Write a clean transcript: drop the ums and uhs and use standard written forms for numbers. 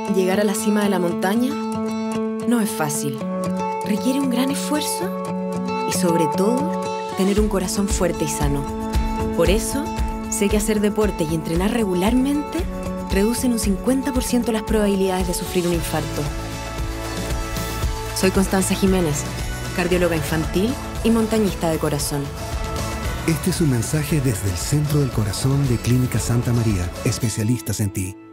Llegar a la cima de la montaña no es fácil. Requiere un gran esfuerzo y, sobre todo, tener un corazón fuerte y sano. Por eso, sé que hacer deporte y entrenar regularmente reducen un 50% las probabilidades de sufrir un infarto. Soy Constanza Jiménez, cardióloga infantil y montañista de corazón. Este es un mensaje desde el Centro del Corazón de Clínica Santa María, especialistas en ti.